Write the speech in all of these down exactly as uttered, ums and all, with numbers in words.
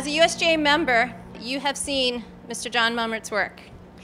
a U S G A member, you have seen Mister John Mummert's work.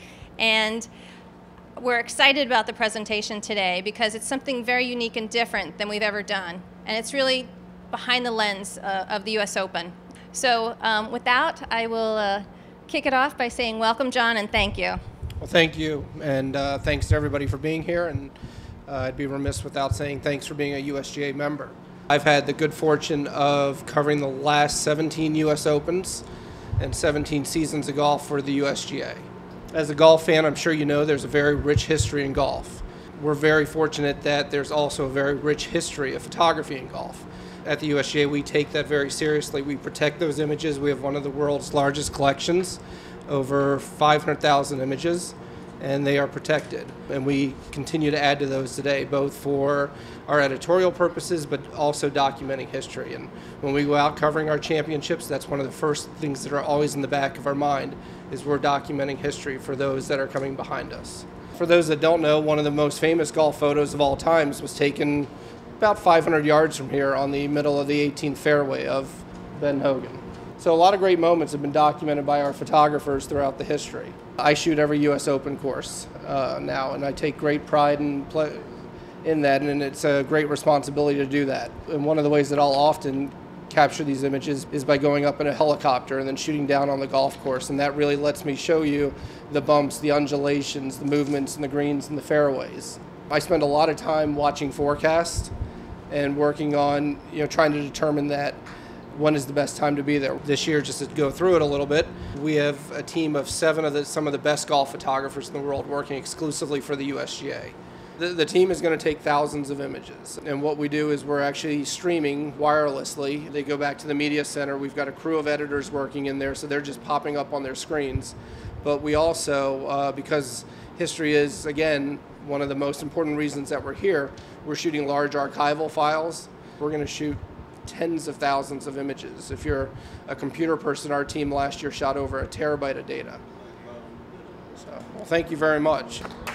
And we're excited about the presentation today because it's something very unique and different than we've ever done. And it's really behind the lens uh, of the U S Open. So um, with that, I will uh, kick it off by saying welcome, John, and thank you. Well, thank you, and uh, thanks to everybody for being here, and uh, I'd be remiss without saying thanks for being a U S G A member. I've had the good fortune of covering the last seventeen U S Opens and seventeen seasons of golf for the U S G A. As a golf fan, I'm sure you know there's a very rich history in golf. We're very fortunate that there's also a very rich history of photography in golf. At the U S G A, we take that very seriously. We protect those images. We have one of the world's largest collections, over five hundred thousand images, and they are protected. And we continue to add to those today, both for our editorial purposes, but also documenting history. And when we go out covering our championships, that's one of the first things that are always in the back of our mind, is we're documenting history for those that are coming behind us. For those that don't know, one of the most famous golf photos of all times was taken about five hundred yards from here on the middle of the eighteenth fairway of Ben Hogan. So a lot of great moments have been documented by our photographers throughout the history. I shoot every U S Open course uh, now, and I take great pride in, play, in that, and it's a great responsibility to do that. And one of the ways that I'll often capture these images is by going up in a helicopter and then shooting down on the golf course, and that really lets me show you the bumps, the undulations, the movements, and the greens and the fairways. I spend a lot of time watching forecasts and working on, you know, trying to determine that when is the best time to be there. This year, just to go through it a little bit, we have a team of seven of the, some of the best golf photographers in the world working exclusively for the U S G A. The, the team is going to take thousands of images, and what we do is we're actually streaming wirelessly. They go back to the media center. We've got a crew of editors working in there, so they're just popping up on their screens. But we also, uh, because history is, again, one of the most important reasons that we're here, we're shooting large archival files. We're going to shoot tens of thousands of images. If you're a computer person, our team last year shot over a terabyte of data. So, well, thank you very much.